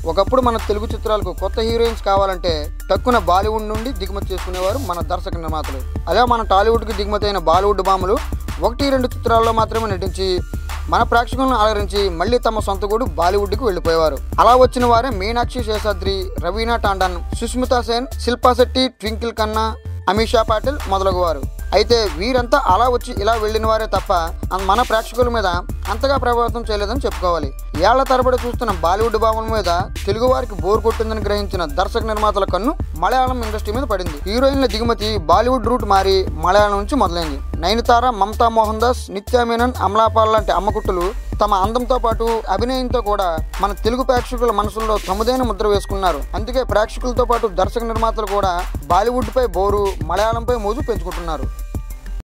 ఒకప్పుడు మన తెలుగు చిత్రాలకు కొత్త హీరోయిన్స్ కావాలంటే టక్కున బాలీవుడ్ నుండి దిగుమతి చేసుకునేవారు మన దర్శక నిర్మాతలు. అలా మన టాలీవుడ్కి దిగుమతి అయిన బాలీవుడ్ భామలు 1-2 చిత్రాల్లో మాత్రమే నటించి మన ప్రేక్షకులను అలరించి మళ్ళీ తమ సొంత గూడు బాలీవుడ్కి వెళ్ళిపోయేవారు. అలా వచ్చిన వారే మీనాక్షి శేషాద్రి, రవీనా టాండన్, సుష్మితా సేన్, శిల్పా శెట్టి, ట్వింకిల్ ఖన్నా, అమీషా పాటిల్ మొదలగువారు. అయితే వీరంతా అలా వచ్చి ఇలా వెళ్ళిన వారే తప్ప మన ప్రేక్షకుల మీద అంతగా ప్రభావితం చేయలేదని చెప్పుకోవాలి. ఏళ్ల తరబడి చూస్తున్న బాలీవుడ్ భామల మీద తెలుగు వారికి బోర్ కొట్టిందని గ్రహించిన దర్శక నిర్మాతల కన్ను మలయాళం ఇండస్ట్రీ మీద పడింది. హీరోయిన్ల దిగుమతి బాలీవుడ్ రూట్ మారి మలయాళం నుంచి మొదలైంది. నయనతార, మమతా మోహన్ దాస్, నిత్యా మేనన్, అమలాపాల్ లాంటి అమ్మకుట్టులు తమ అందంతో పాటు అభినయంతో కూడా మన తెలుగు ప్రేక్షకుల మనసుల్లో తమదైన ముద్ర వేసుకున్నారు. అందుకే ప్రేక్షకులతో పాటు దర్శక నిర్మాతలు కూడా బాలీవుడ్ పై బోరు, మలయాళంపై మోజు పెంచుకుంటున్నారు.